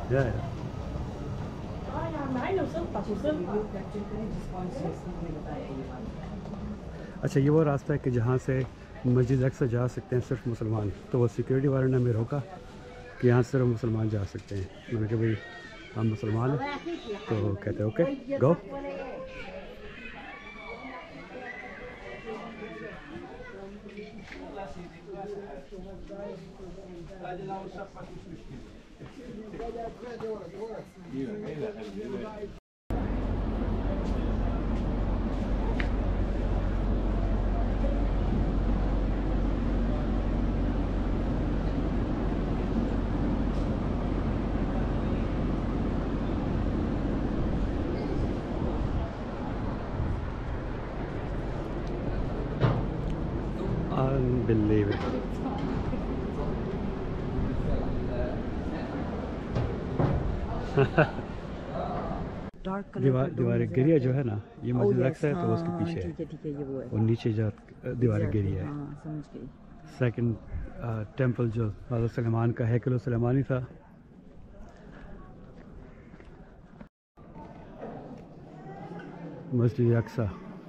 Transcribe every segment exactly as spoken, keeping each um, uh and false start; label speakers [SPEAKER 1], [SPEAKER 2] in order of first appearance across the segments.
[SPEAKER 1] Yeah, yeah. अच्छा, ये वो रास्ता है कि जहाँ से मस्जिद अक्सर जा सकते हैं सिर्फ मुसलमान। तो वो सिक्योरिटी वाले ने हमें रोका कि यहाँ सिर्फ मुसलमान जा सकते हैं। मैंने कहा भाई हम मुसलमान हैं, तो कहते हैं okay go. Unbelievable.
[SPEAKER 2] Dark colour
[SPEAKER 1] दीवार
[SPEAKER 2] का
[SPEAKER 1] दीवार
[SPEAKER 2] नजर
[SPEAKER 1] गिरिया
[SPEAKER 2] आता
[SPEAKER 1] जो है ना, ये
[SPEAKER 2] है।
[SPEAKER 1] मस्जिद
[SPEAKER 2] ओह यस,
[SPEAKER 1] अक्सा है, तो वो उसके
[SPEAKER 2] हाँ
[SPEAKER 1] पीछे है।
[SPEAKER 2] ठीक है ठीक है, ये वो है।
[SPEAKER 1] और नीचे जो दीवार गिरिया है,
[SPEAKER 2] हाँ समझ गई।
[SPEAKER 1] सेकंड टेंपल जो हज़रत सुलेमान का हैकल सुलेमानी था। मस्जिद अक्सा।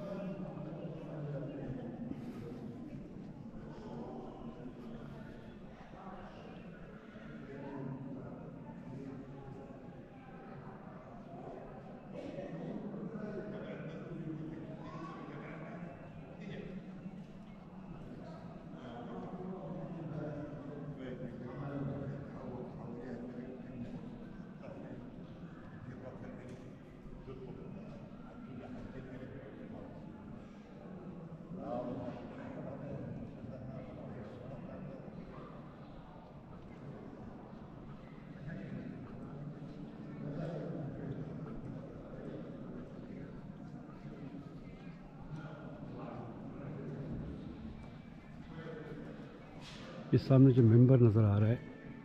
[SPEAKER 1] इस सामने जो मेंबर नज़र आ रहा है,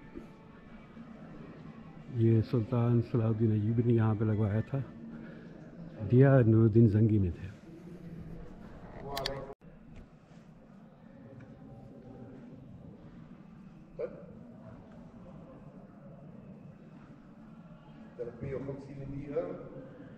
[SPEAKER 1] ये सुल्तान सलाहुद्दीन अय्यूबी ने यहाँ पे लगवाया था। दिया नूरुद्दीन जंगी में थे।
[SPEAKER 3] ثلاثمية وخمسين دقيقة